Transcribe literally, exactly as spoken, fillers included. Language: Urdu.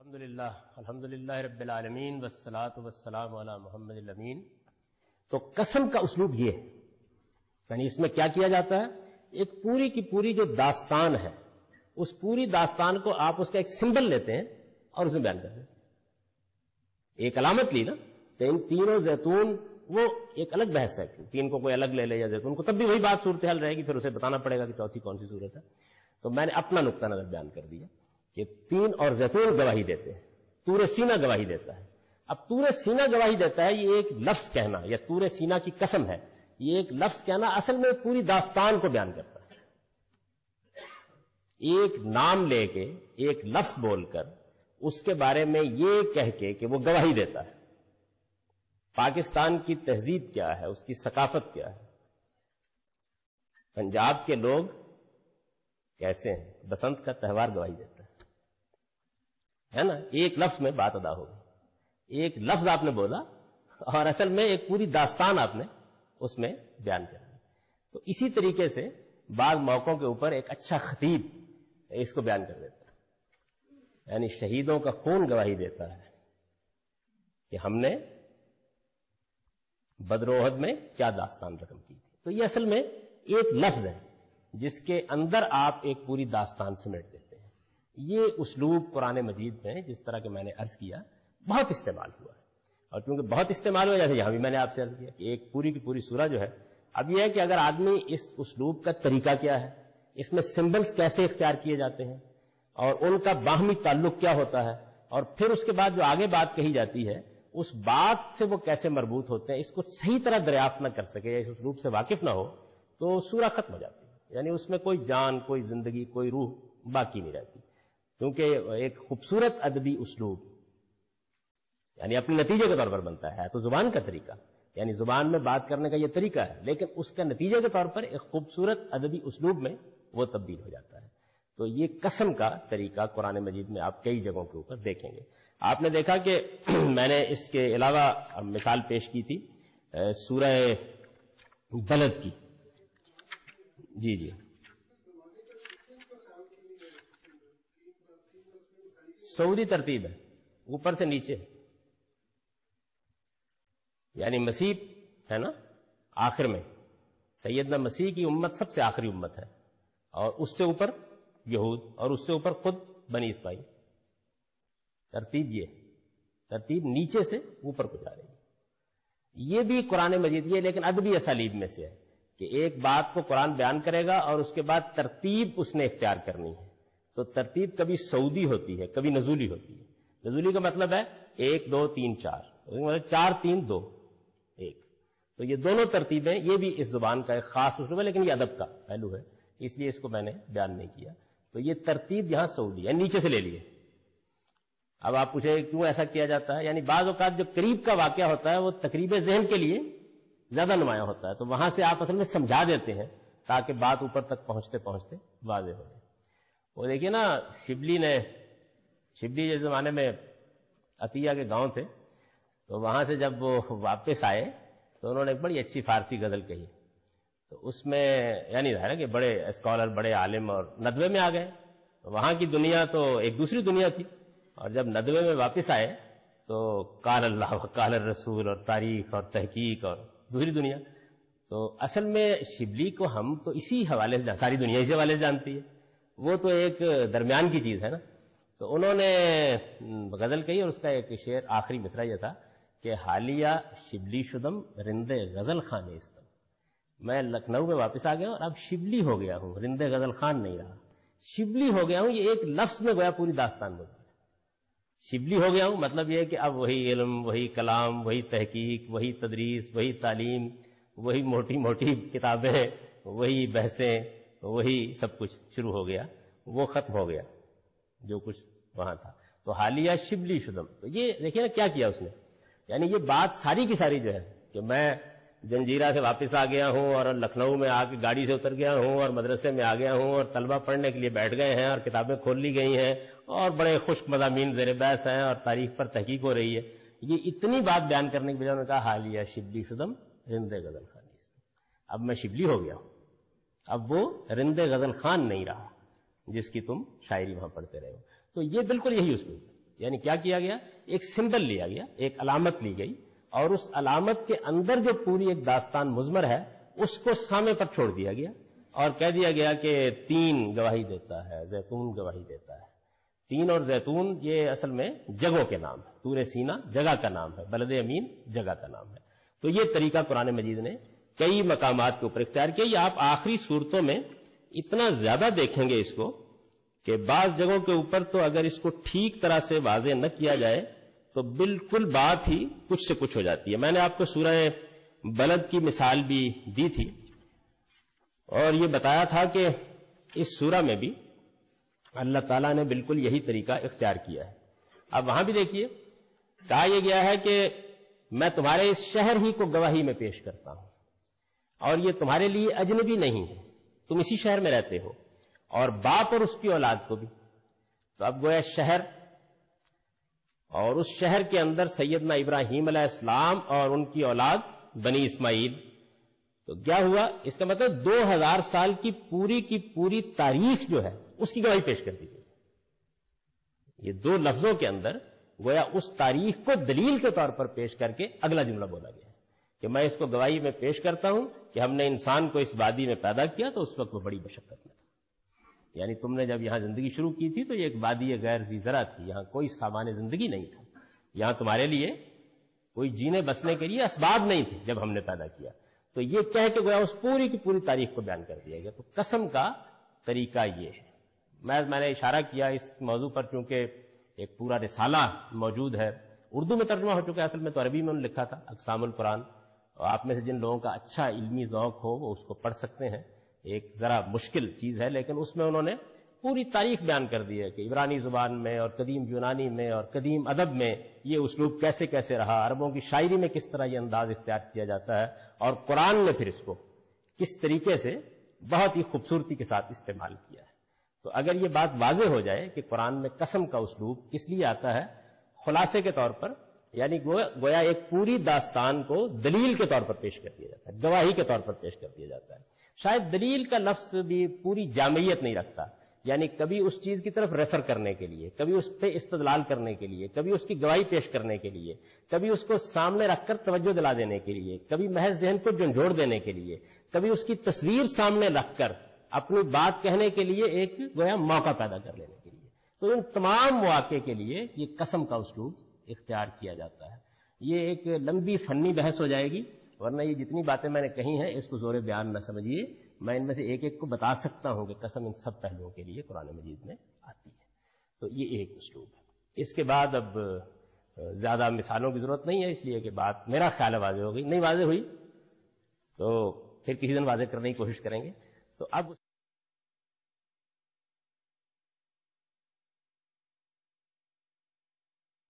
الحمدللہ الحمدللہ رب العالمین والصلاة والسلام علی محمد الامین. تو قسم کا اسلوب یہ ہے، یعنی اس میں کیا کیا جاتا ہے، ایک پوری کی پوری جو داستان ہے اس پوری داستان کو آپ اس کا ایک سمبل لیتے ہیں اور اسے بیان کرتے ہیں. ایک علامت لی نا تو ان تینوں زیتون وہ ایک الگ بحث ہے، تین کو کوئی الگ لے لے یا زیتون کو، تب بھی وہی بات صورتحال رہے گی، پھر اسے بتانا پڑے گا کہ چوتھی کون سی صورت ہے. تو میں نے اپنا نقطہ نظر بیان کر دیا کہ تین اور زیتون گواہی دیتے ہیں، طور سینہ گواہی دیتا ہے. اب طور سینہ گواہی دیتا ہے، یہ ایک لفظ کہنا یا طور سینہ کی قسم ہے، یہ ایک لفظ کہنا اصل میں پوری داستان کو بیان کرتا ہے. ایک نام لے کے ایک لفظ بول کر اس کے بارے میں یہ کہہ کے کہ وہ گواہی دیتا ہے. پاکستان کی تہذیب کیا ہے، اس کی ثقافت کیا ہے، پنجاب کے لوگ کیسے ہیں، بسنت کا تہوار گواہی دیتا ہے ہے نا. ایک لفظ میں بات ادا ہوگی، ایک لفظ آپ نے بولا اور اصل میں ایک پوری داستان آپ نے اس میں بیان کر دی. تو اسی طریقے سے بعض موقعوں کے اوپر ایک اچھا خطیب اس کو بیان کر دیتا ہے، یعنی شہیدوں کا خون گواہی دیتا ہے کہ ہم نے بدر و احد میں کیا داستان رقم کی تھی. تو یہ اصل میں ایک لفظ ہے جس کے اندر آپ ایک پوری داستان سمیٹ دیتے ہیں. یہ اسلوب قرآن مجید میں جس طرح کہ میں نے عرض کیا بہت استعمال ہوا ہے، اور کیونکہ بہت استعمال ہوا جیسے یہاں بھی میں نے آپ سے عرض کیا کہ ایک پوری کی پوری سورہ جو ہے. اب یہ ہے کہ اگر آدمی اس اسلوب کا طریقہ کیا ہے، اس میں سمبلز کیسے اختیار کیے جاتے ہیں اور ان کا باہمی تعلق کیا ہوتا ہے، اور پھر اس کے بعد جو آگے بات کہی جاتی ہے اس بات سے وہ کیسے مربوط ہوتے ہیں، اس کو صحیح طرح دریافت نہ کر سکے یا اس اسلوب سے واقف نہ ہو تو سورہ ختم ہو جاتی ہے. یعنی اس میں کوئی جان، کوئی زندگی، کوئی روح باقی نہیں رہتی. کیونکہ ایک خوبصورت ادبی اسلوب یعنی اپنے نتیجے کے طور پر بنتا ہے تو زبان کا طریقہ، یعنی زبان میں بات کرنے کا یہ طریقہ ہے، لیکن اس کا نتیجے کے طور پر ایک خوبصورت ادبی اسلوب میں وہ تبدیل ہو جاتا ہے. تو یہ قسم کا طریقہ قرآن مجید میں آپ کئی جگہوں کے اوپر دیکھیں گے. آپ نے دیکھا کہ میں نے اس کے علاوہ مثال پیش کی تھی سورہ بلد کی. جی جی سعودی ترتیب ہے، اوپر سے نیچے، یعنی مسیح ہے نا آخر میں، سیدنا مسیح کی امت سب سے آخری امت ہے، اور اس سے اوپر یہود، اور اس سے اوپر خود بنی اسماعیل. ترتیب یہ ترتیب نیچے سے اوپر کو جا رہی ہے. یہ بھی قرآن مجید یہ لیکن ادبی اسالیب میں سے ہے کہ ایک بات کو قرآن بیان کرے گا اور اس کے بعد ترتیب اس نے اختیار کرنی ہے. تو ترتیب کبھی سعودی ہوتی ہے، کبھی نزولی ہوتی ہے. نزولی کا مطلب ہے ایک دو تین چار، مطلب چار تین دو ایک. تو یہ دونوں ترتیبیں یہ بھی اس زبان کا ایک خاص اسلوب ہے، لیکن یہ ادب کا پہلو ہے، اس لیے اس کو میں نے بیان نہیں کیا. تو یہ ترتیب یہاں سعودی ہے، نیچے سے لے لیے. اب آپ پوچھیں کیوں ایسا کیا جاتا ہے، یعنی بعض اوقات جو قریب کا واقعہ ہوتا ہے وہ تقریب ذہن کے لیے زیادہ نمایاں ہوتا ہے، تو وہاں سے آپ اصل میں سمجھا دیتے ہیں تاکہ بات اوپر تک پہنچتے پہنچتے واضح ہو جائے. وہ دیکھیے نا شبلی نے شبلی جس زمانے میں عطیہ کے گاؤں تھے، تو وہاں سے جب وہ واپس آئے تو انہوں نے ایک بڑی اچھی فارسی غزل کہی. تو اس میں یعنی ظاہر ہے کہ بڑے اسکالر، بڑے عالم اور ندوے میں آ گئے. وہاں کی دنیا تو ایک دوسری دنیا تھی، اور جب ندوے میں واپس آئے تو قال اللہ قال الرسول اور تاریخ اور تحقیق اور دوسری دنیا. تو اصل میں شبلی کو ہم تو اسی حوالے سے، ساری دنیا اسی حوالے سے جانتی ہے، وہ تو ایک درمیان کی چیز ہے نا. تو انہوں نے غزل کہی اور اس کا ایک شعر آخری مصرع یہ تھا کہ حالیہ شبلی شدم رند غزل خان استم. میں لکھنؤ میں واپس آ گیا اور اب شبلی ہو گیا ہوں، رند غزل خان نہیں رہا، شبلی ہو گیا ہوں. یہ ایک لفظ میں گویا پوری داستان گزر. شبلی ہو گیا ہوں مطلب یہ ہے کہ اب وہی علم، وہی کلام، وہی تحقیق، وہی تدریس، وہی تعلیم، وہی موٹی موٹی کتابیں، وہی بحثیں، وہی سب کچھ شروع ہو گیا. وہ ختم ہو گیا جو کچھ وہاں تھا. تو حالیہ شبلی شدم. تو یہ دیکھیے نا کیا کیا اس نے، یعنی یہ بات ساری کی ساری جو ہے کہ میں جنجیرہ سے واپس آ گیا ہوں اور لکھنؤ میں آ کے گاڑی سے اتر گیا ہوں اور مدرسے میں آ گیا ہوں اور طلبہ پڑھنے کے لیے بیٹھ گئے ہیں اور کتابیں کھول لی گئی ہیں اور بڑے خشک مضامین زیر بحث ہیں اور تاریخ پر تحقیق ہو رہی ہے. یہ اتنی بات بیان کرنے کے بجائے انہوں نے کہا حالیہ شبلی شدم رند غزل خان. اب میں شبلی ہو گیا ہوں، اب وہ رند غزل خان نہیں رہا جس کی تم شاعری وہاں پڑھتے رہے ہو. تو یہ بالکل یہی اسلوب ہے. یعنی کیا کیا گیا؟ ایک سمبل لیا گیا، ایک علامت لی گئی، اور اس علامت کے اندر جو پوری ایک داستان مضمر ہے اس کو سامنے پر چھوڑ دیا گیا اور کہہ دیا گیا کہ تین گواہی دیتا ہے، زیتون گواہی دیتا ہے۔ تین اور زیتون یہ اصل میں جگہوں کے نام ہے، طور سینا جگہ کا نام ہے، بلد امین جگہ کا نام ہے۔ تو یہ طریقہ قرآن مجید نے کئی مقامات کے اوپر اختیار کیا۔ یہ آپ آخری صورتوں میں اتنا زیادہ دیکھیں گے اس کو کہ بعض جگہوں کے اوپر تو اگر اس کو ٹھیک طرح سے واضح نہ کیا جائے تو بالکل بات ہی کچھ سے کچھ ہو جاتی ہے۔ میں نے آپ کو سورہ بلد کی مثال بھی دی تھی اور یہ بتایا تھا کہ اس سورہ میں بھی اللہ تعالیٰ نے بالکل یہی طریقہ اختیار کیا ہے۔ اب وہاں بھی دیکھیے کہا یہ گیا ہے کہ میں تمہارے اس شہر ہی کو گواہی میں پیش کرتا ہوں اور یہ تمہارے لیے اجنبی نہیں ہے، تم اسی شہر میں رہتے ہو، اور باپ اور اس کی اولاد کو بھی۔ تو اب گویا شہر اور اس شہر کے اندر سیدنا ابراہیم علیہ السلام اور ان کی اولاد بنی اسماعیل، تو کیا ہوا؟ اس کا مطلب دو ہزار سال کی پوری کی پوری تاریخ جو ہے اس کی گواہی پیش کر دی گئی۔ یہ دو لفظوں کے اندر گویا اس تاریخ کو دلیل کے طور پر پیش کر کے اگلا جملہ بولا گیا ہے کہ میں اس کو گواہی میں پیش کرتا ہوں کہ ہم نے انسان کو اس وادی میں پیدا کیا تو اس وقت وہ بڑی مشقت میں تھا۔ یعنی تم نے جب یہاں زندگی شروع کی تھی تو یہ ایک وادی غیر ذی زرع تھی، یہاں کوئی سامان زندگی نہیں تھا، یہاں تمہارے لیے کوئی جینے بسنے کے لیے اسباب نہیں تھے جب ہم نے پیدا کیا۔ تو یہ کہہ کے گویا اس پوری کی پوری تاریخ کو بیان کر دیا گیا۔ تو قسم کا طریقہ یہ ہے۔ میں میں نے اشارہ کیا اس موضوع پر کیونکہ ایک پورا رسالہ موجود ہے، اردو میں ترجمہ ہو چکا ہے، اصل میں تو عربی میں انہوں نے لکھا تھا، اقسام القرآن، اور آپ میں سے جن لوگوں کا اچھا علمی ذوق ہو وہ اس کو پڑھ سکتے ہیں۔ ایک ذرا مشکل چیز ہے لیکن اس میں انہوں نے پوری تاریخ بیان کر دی ہے کہ عبرانی زبان میں اور قدیم یونانی میں اور قدیم ادب میں یہ اسلوب کیسے کیسے رہا، عربوں کی شاعری میں کس طرح یہ انداز اختیار کیا جاتا ہے، اور قرآن نے پھر اس کو کس طریقے سے بہت ہی خوبصورتی کے ساتھ استعمال کیا ہے۔ تو اگر یہ بات واضح ہو جائے کہ قرآن میں قسم کا اسلوب کس لیے آتا ہے، خلاصے کے طور پر یعنی گویا ایک پوری داستان کو دلیل کے طور پر پیش کر دیا جاتا ہے، گواہی کے طور پر پیش کر دیا جاتا ہے۔ شاید دلیل کا لفظ بھی پوری جامعیت نہیں رکھتا، یعنی کبھی اس چیز کی طرف ریفر کرنے کے لیے، کبھی اس پہ استدلال کرنے کے لیے، کبھی اس کی گواہی پیش کرنے کے لیے، کبھی اس کو سامنے رکھ کر توجہ دلا دینے کے لیے، کبھی محض ذہن کو جھنجھوڑ دینے کے لیے، کبھی اس کی تصویر سامنے رکھ کر اپنی بات کہنے کے لیے ایک گویا موقع پیدا کر لینے کے لیے۔ تو ان تمام مواقع کے لیے یہ قسم کا اسلوب اختیار کیا جاتا ہے۔ یہ ایک لمبی فنی بحث ہو جائے گی، ورنہ یہ جتنی باتیں میں نے کہی ہیں اس کو زور بیان نہ سمجھیے، میں ان میں سے ایک ایک کو بتا سکتا ہوں کہ قسم ان سب پہلوؤں کے لیے قرآن مجید میں آتی ہے۔ تو یہ ایک اسلوب ہے۔ اس کے بعد اب زیادہ مثالوں کی ضرورت نہیں ہے، اس لیے کہ بات میرا خیال ہے واضح ہو گئی، نہیں واضح ہوئی تو پھر کسی دن واضح کرنے کی کوشش کریں گے۔ تو اب